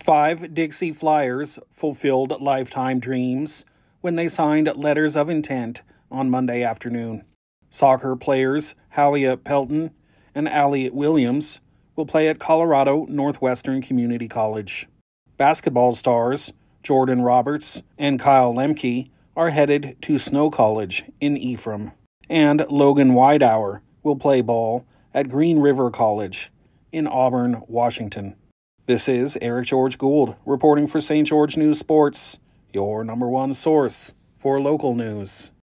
5 Dixie Flyers fulfilled lifetime dreams when they signed letters of intent on Monday afternoon. Soccer players Hallia Pelton and Allie Williams will play at Colorado Northwestern Community College. Basketball stars Jordan Roberts and Kyle Lemke are headed to Snow College in Ephraim. And Logan Widehour will play ball at Green River College in Auburn, Washington. This is Eric George Goold reporting for St. George News Sports, your #1 source for local news.